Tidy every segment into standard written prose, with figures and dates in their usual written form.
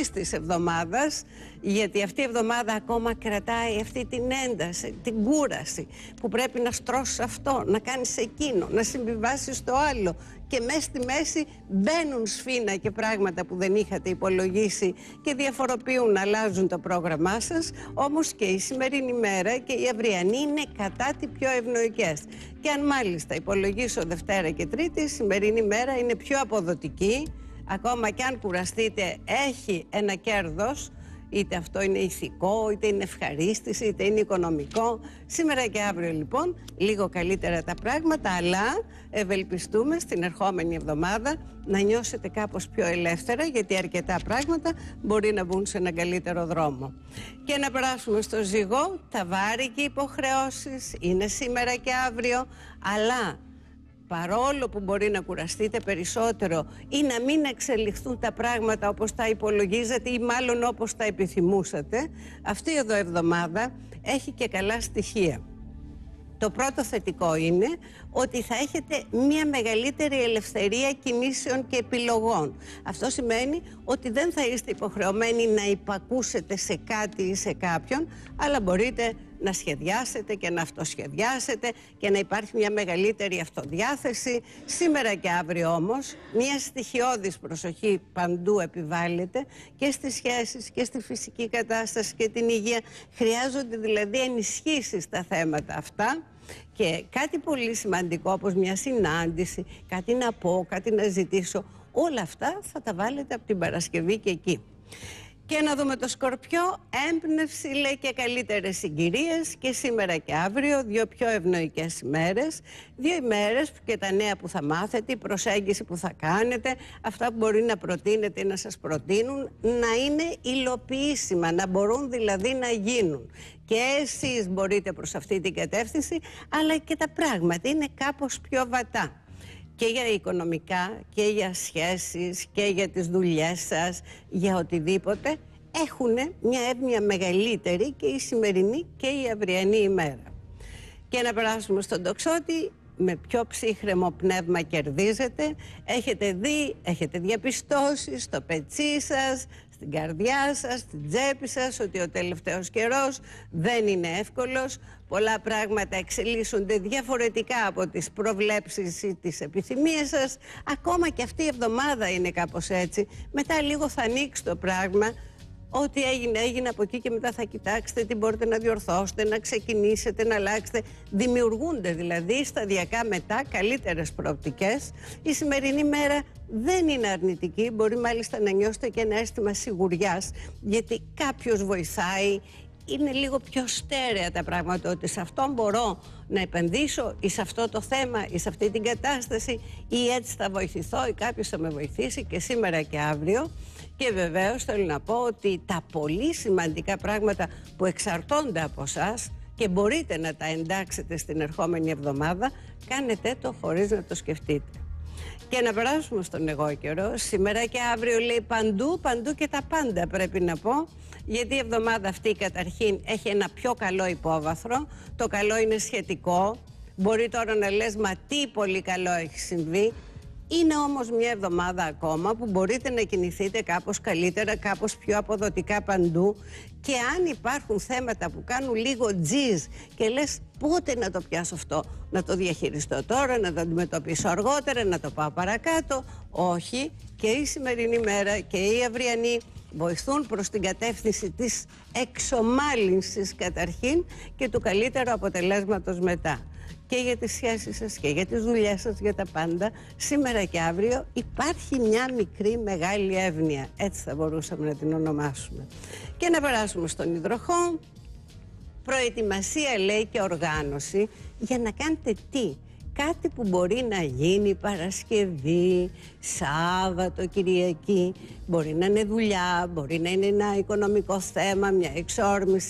αυτής της εβδομάδας, γιατί αυτή η εβδομάδα ακόμα κρατάει αυτή την ένταση, την κούραση που πρέπει να στρώσεις αυτό, να κάνεις εκείνο, να συμβιβάσεις το άλλο και μέσα στη μέση μπαίνουν σφήνα και πράγματα που δεν είχατε υπολογίσει και διαφοροποιούν, αλλάζουν το πρόγραμμά σας. Όμως και η σημερινή μέρα και η αυριανή είναι κατά τη πιο ευνοϊκές. Και αν μάλιστα υπολογίσω Δευτέρα και Τρίτη, η σημερινή μέρα είναι πιο αποδοτική. Ακόμα και αν κουραστείτε, έχει ένα κέρδος, είτε αυτό είναι ηθικό, είτε είναι ευχαρίστηση, είτε είναι οικονομικό. Σήμερα και αύριο λοιπόν λίγο καλύτερα τα πράγματα, αλλά ευελπιστούμε στην ερχόμενη εβδομάδα να νιώσετε κάπως πιο ελεύθερα, γιατί αρκετά πράγματα μπορεί να μπουν σε έναν καλύτερο δρόμο. Και να περάσουμε στο Ζυγό, τα βάρη και οι υποχρεώσεις είναι σήμερα και αύριο, αλλά παρόλο που μπορεί να κουραστείτε περισσότερο ή να μην εξελιχθούν τα πράγματα όπως τα υπολογίζατε ή μάλλον όπως τα επιθυμούσατε, αυτή εδώ εβδομάδα έχει και καλά στοιχεία. Το πρώτο θετικό είναι ότι θα έχετε μια μεγαλύτερη ελευθερία κινήσεων και επιλογών. Αυτό σημαίνει ότι δεν θα είστε υποχρεωμένοι να υπακούσετε σε κάτι ή σε κάποιον, αλλά μπορείτε να σχεδιάσετε και να αυτοσχεδιάσετε και να υπάρχει μια μεγαλύτερη αυτοδιάθεση. Σήμερα και αύριο όμως μια στοιχειώδης προσοχή παντού επιβάλλεται και στις σχέσεις και στη φυσική κατάσταση και την υγεία. Χρειάζονται δηλαδή ενισχύσεις στα θέματα αυτά. Και κάτι πολύ σημαντικό όπως μια συνάντηση, κάτι να πω, κάτι να ζητήσω, όλα αυτά θα τα βάλετε από την Παρασκευή και εκεί. Και να δούμε το Σκορπιό, έμπνευση λέει και καλύτερες συγκυρίες και σήμερα και αύριο, δύο πιο ευνοϊκές ημέρες, δύο ημέρες και τα νέα που θα μάθετε, η προσέγγιση που θα κάνετε, αυτά που μπορεί να προτείνετε ή να σας προτείνουν, να είναι υλοποιήσιμα, να μπορούν δηλαδή να γίνουν. Και εσείς μπορείτε προς αυτή την κατεύθυνση, αλλά και τα πράγματα είναι κάπως πιο βατά. Και για οικονομικά και για σχέσεις και για τις δουλειές σας, για οτιδήποτε, έχουν μια εύνοια μεγαλύτερη και η σημερινή και η αυριανή ημέρα. Και να περάσουμε στον Τοξότη, με πιο ψύχρεμο πνεύμα κερδίζετε, έχετε δει, έχετε διαπιστώσει στο πετσί σας, στην καρδιά σας, στην τσέπη σας, ότι ο τελευταίος καιρός δεν είναι εύκολος. Πολλά πράγματα εξελίσσονται διαφορετικά από τις προβλέψεις ή τις επιθυμίες σας. Ακόμα και αυτή η εβδομάδα είναι κάπως έτσι. Μετά λίγο θα ανοίξει το πράγμα. Ό,τι έγινε από εκεί και μετά θα κοιτάξετε τι μπορείτε να διορθώσετε, να ξεκινήσετε, να αλλάξετε. Δημιουργούνται δηλαδή σταδιακά μετά καλύτερες προοπτικές. Η σημερινή μέρα δεν είναι αρνητική, μπορεί μάλιστα να νιώσετε και ένα αίσθημα σιγουριάς, γιατί κάποιος βοηθάει. Είναι λίγο πιο στέρεα τα πράγματα, ότι σε αυτό μπορώ να επενδύσω ή σε αυτό το θέμα ή σε αυτή την κατάσταση ή έτσι θα βοηθηθώ ή κάποιος θα με βοηθήσει και σήμερα και αύριο. Και βεβαίως θέλω να πω ότι τα πολύ σημαντικά πράγματα που εξαρτώνται από εσάς και μπορείτε να τα εντάξετε στην ερχόμενη εβδομάδα, κάνετε το χωρίς να το σκεφτείτε. Και να περάσουμε στον εγώ καιρό. Σήμερα και αύριο λέει παντού και τα πάντα πρέπει να πω. Γιατί η εβδομάδα αυτή καταρχήν έχει ένα πιο καλό υπόβαθρο. Το καλό είναι σχετικό. Μπορεί τώρα να λες μα τι πολύ καλό έχει συμβεί. Είναι όμως μια εβδομάδα ακόμα που μπορείτε να κινηθείτε κάπως καλύτερα, κάπως πιο αποδοτικά παντού. Και αν υπάρχουν θέματα που κάνουν λίγο τζιζ και λες πότε να το πιάσω αυτό, να το διαχειριστώ τώρα, να το αντιμετωπίσω αργότερα, να το πάω παρακάτω. Όχι, και η σημερινή μέρα και η αυριανή βοηθούν προς την κατεύθυνση της εξομάλυνσης καταρχήν και του καλύτερου αποτελέσματος μετά. Και για τις σχέσεις σας και για τις δουλειές σας, για τα πάντα, σήμερα και αύριο υπάρχει μια μικρή μεγάλη εύνοια. Έτσι θα μπορούσαμε να την ονομάσουμε. Και να περάσουμε στον Υδροχό. Προετοιμασία λέει και οργάνωση για να κάνετε τι. Κάτι που μπορεί να γίνει Παρασκευή, Σάββατο, Κυριακή. Μπορεί να είναι δουλειά, μπορεί να είναι ένα οικονομικό θέμα, μια εξόρμηση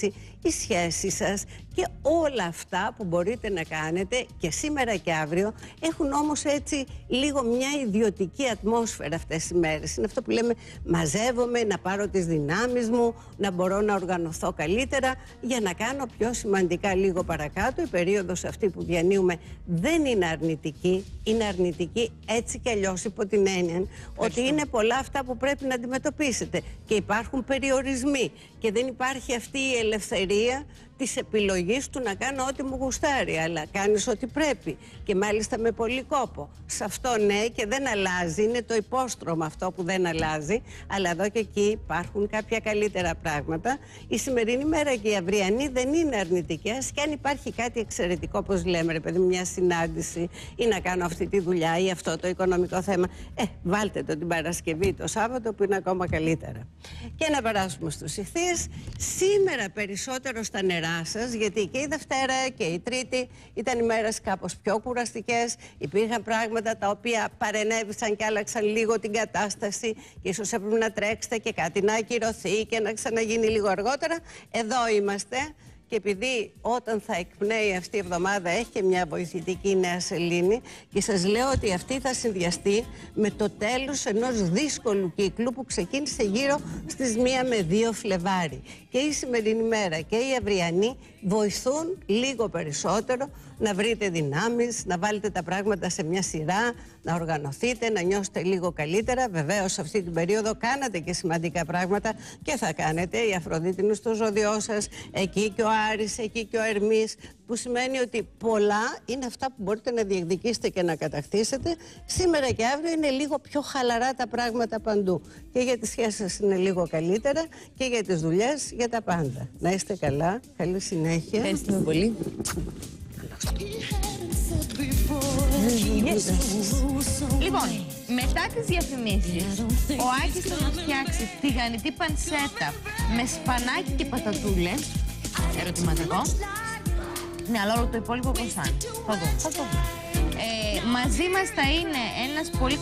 η σχέση σας και όλα αυτά που μπορείτε να κάνετε και σήμερα και αύριο έχουν όμως έτσι λίγο μια ιδιωτική ατμόσφαιρα αυτές τις μέρες. Είναι αυτό που λέμε μαζεύομαι, να πάρω τις δυνάμεις μου, να μπορώ να οργανωθώ καλύτερα για να κάνω πιο σημαντικά λίγο παρακάτω. Η περίοδος αυτή που διανύουμε δεν είναι αρνητική, είναι αρνητική έτσι κι αλλιώς υπό την έννοια ότι είναι πολλά αυτά που πρέπει να αντιμετωπίσετε και υπάρχουν περιορισμοί και δεν υπάρχει αυτή η ελευθερία της επιλογής του να κάνω ό,τι μου γουστάρει, αλλά κάνεις ό,τι πρέπει και μάλιστα με πολύ κόπο. Σε αυτό ναι, και δεν αλλάζει, είναι το υπόστρωμα αυτό που δεν αλλάζει, αλλά εδώ και εκεί υπάρχουν κάποια καλύτερα πράγματα. Η σημερινή μέρα και η αυριανή δεν είναι αρνητικές και αν υπάρχει κάτι εξαιρετικό, όπως λέμε ρε παιδί, μια συνάντηση ή να κάνω αυτή τη δουλειά ή αυτό το οικονομικό θέμα, βάλτε το την Παρασκευή, το Σάββατο που είναι ακόμα καλύτερα. Και να περάσουμε στους ηχθείες. Σήμερα περισσότερο στα νερά σας, γιατί και η Δευτέρα και η Τρίτη ήταν ημέρες κάπως πιο κουραστικές. Υπήρχαν πράγματα τα οποία παρενέβησαν και άλλαξαν λίγο την κατάσταση και ίσως έπρεπε να τρέξετε και κάτι να ακυρωθεί και να ξαναγίνει λίγο αργότερα. Εδώ είμαστε. Και επειδή όταν θα εκπνέει αυτή η εβδομάδα έχει και μια βοηθητική νέα σελήνη και σας λέω ότι αυτή θα συνδυαστεί με το τέλος ενός δύσκολου κύκλου που ξεκίνησε γύρω στις 1 με 2 Φλεβάρι. Και η σημερινή μέρα και η αυριανή βοηθούν λίγο περισσότερο να βρείτε δυνάμεις, να βάλετε τα πράγματα σε μια σειρά, να οργανωθείτε, να νιώσετε λίγο καλύτερα. Βεβαίως σε αυτή την περίοδο κάνατε και σημαντικά πράγματα και θα κάνετε. Η Αφροδίτη είναι στο ζώδιό σας, εκεί και ο Άρης, εκεί και ο Ερμής, που σημαίνει ότι πολλά είναι αυτά που μπορείτε να διεκδικήσετε και να κατακτήσετε. Σήμερα και αύριο είναι λίγο πιο χαλαρά τα πράγματα παντού. Και για τις σχέσεις σας είναι λίγο καλύτερα και για τις δουλειές, για τα πάντα. Να είστε καλά, καλή συνέχεια. Ευχαριστούμε πολύ. Λοιπόν, μετά τις διαφημίσεις, ο Άκης θα μας φτιάξει τηγανιτή πανσέτα με σπανάκι και πατατούλες. Ερωτηματικό. Ναι, αλλά όλο το υπόλοιπο πώς θα είναι. Θα δούμε. Μαζί μας θα είναι ένας πολύ